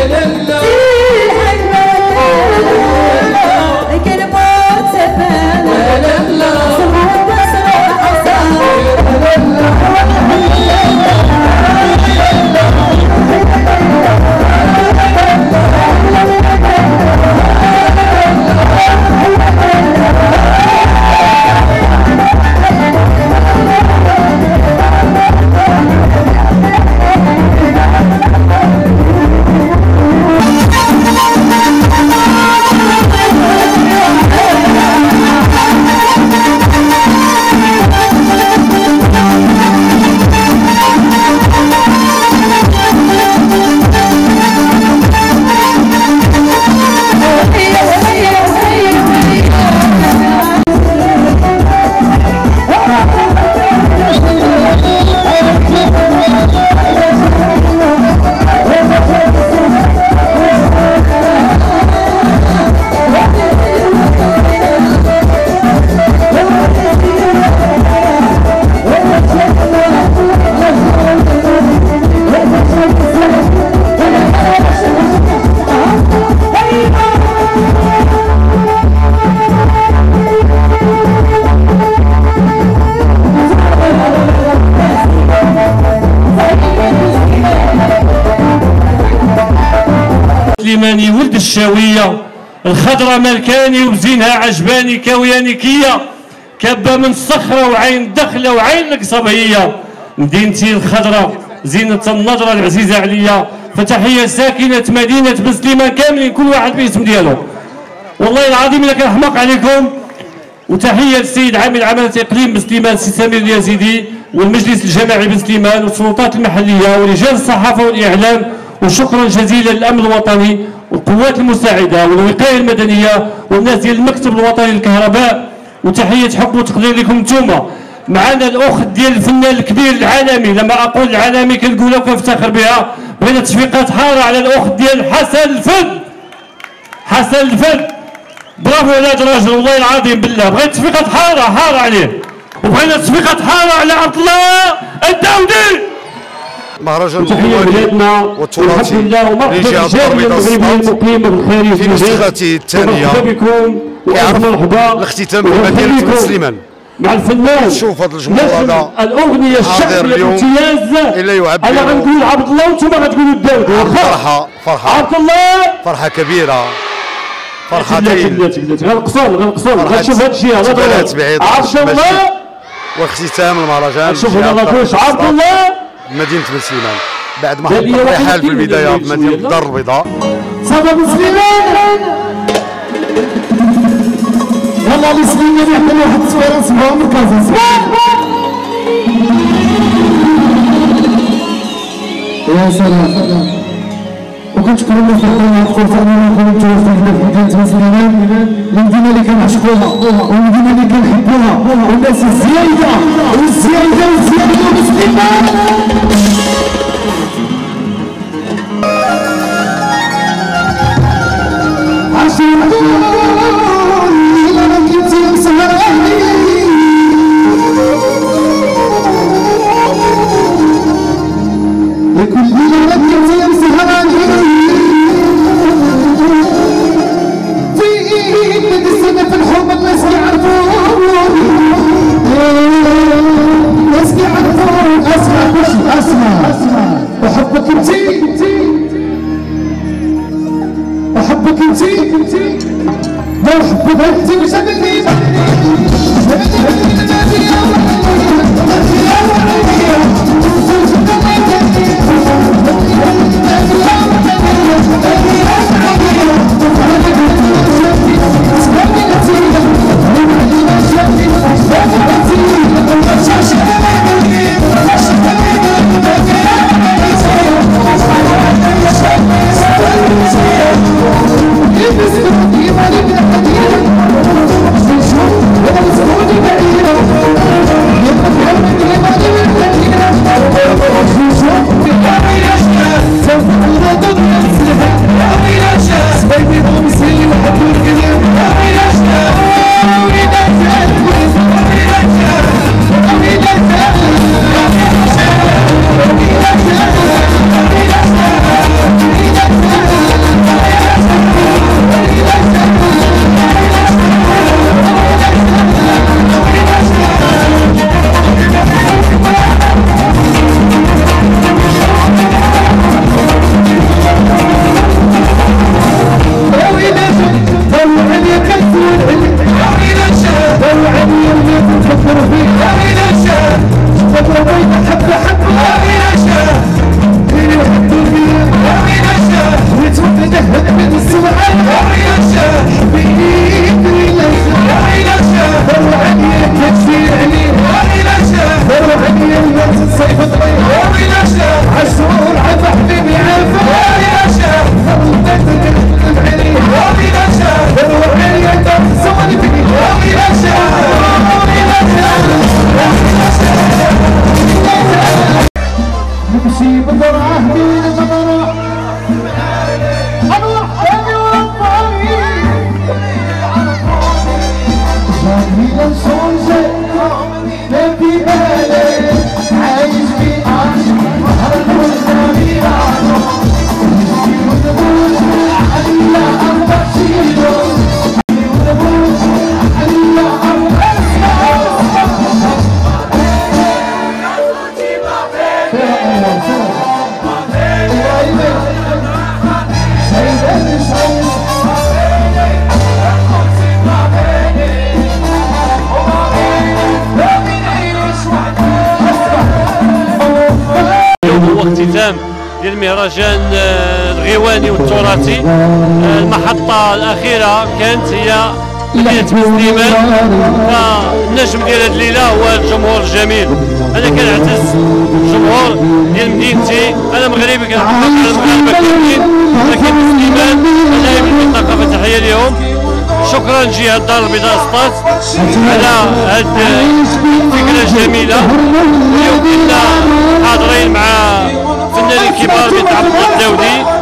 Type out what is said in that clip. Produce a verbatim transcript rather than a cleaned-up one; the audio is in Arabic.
سليماني ولد الشاويه الخضره ملكاني وبزينها عجباني كاوياني كيه كابه من الصخره وعين دخله وعين القصب هي مدينتي الخضره زينه النظره العزيزه عليا فتحيه ساكنه مدينه بن سليمان كاملين كل واحد باسم ديالو. والله العظيم الا كنحماق عليكم. وتحيه للسيد عامل عماله اقليم بن سليمان السي سمير اليزيدي والمجلس الجماعي بن سليمان والسلطات المحليه ورجال الصحافه والاعلام. وشكرا جزيلا للامن الوطني والقوات المساعده والوقايه المدنيه والناس ديال المكتب الوطني للكهرباء. وتحيه حب وتقدير لكم انتوما. معنا الاخت ديال الفنان الكبير العالمي، لما اقول العالمي كنقولها وكنفتخر بها. بغينا تصفيقات حاره على الاخت ديال حسن الفن. حسن الفن برافو على هذا الراجل والله العظيم بالله. بغينا تصفيقات حاره حاره عليه. وبغينا تصفيقات حاره على عبد الله الداودي. مهرجان الدولي والتراثي لجهة الدار البيضاء في نسخته الثانية يعرف الاختتام بمدينة بن سليمان. مع الفنان شوف هذا الجمهور هذا الاغنيه الشعبيه الامتياز. الا يعبر انا غنقول عبد الله وانتم غتقولوا الداودي. فرحه فرحه عبد الله فرحه كبيره فرحتين غنقصر غنقصر غنشوف هذا الشيء هذا عبد الله واختتام المهرجان. شوف انا غنقولش عبد الله مدينة بن سليمان بعد ما حط الرحال في البداية في مدينة الدار البيضاء. صدى بن سليمان يلا بن سليمان يعمل واحد التصويره اسمها مركز يا سلام. وكنشكر الله في الفرصه اننا نكونوا متواجدين في مدينة بن سليمان، المدينة اللي كنعشقوها والمدينة اللي كنحبوها والناس الزايده والزايده والزايده بن سليمان. Let's go. ديال المهرجان الغيواني والتراثي. المحطه الاخيره كانت هي مدينه سليمان، فالنجم ديال هذه الليله هو الجمهور الجميل. انا كنعتز بالجمهور ديال مدينتي، انا مغربي كنحافظ على المغاربه كاملين، ولكن سليمان انا من المنطقه فتحيه اليوم. شكرا لجهه الدار البيضاء سطات على هذه الفكره الجميله. اليوم كنا حاضرين مع فنانين كبار مثل عبد الله الداودي